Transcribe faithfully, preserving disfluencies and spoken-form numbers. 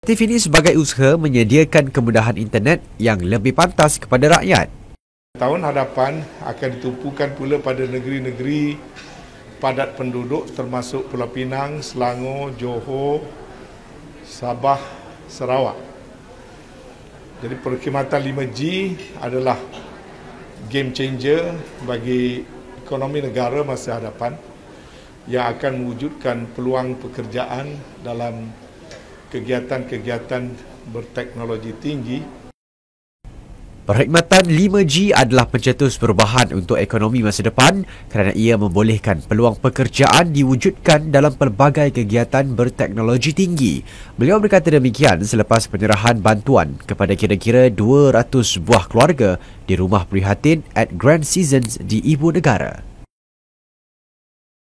Inisiatif ini sebagai usaha menyediakan kemudahan internet yang lebih pantas kepada rakyat. Tahun hadapan akan ditumpukan pula pada negeri-negeri padat penduduk termasuk Pulau Pinang, Selangor, Johor, Sabah, Sarawak. Jadi perkhidmatan lima G adalah game changer bagi ekonomi negara masa hadapan yang akan mewujudkan peluang pekerjaan dalam kegiatan-kegiatan berteknologi tinggi. Perkhidmatan lima G adalah pencetus perubahan untuk ekonomi masa depan kerana ia membolehkan peluang pekerjaan diwujudkan dalam pelbagai kegiatan berteknologi tinggi. Beliau berkata demikian selepas penyerahan bantuan kepada kira-kira dua ratus buah keluarga di rumah prihatin at Grand Seasons di Ibu Negara.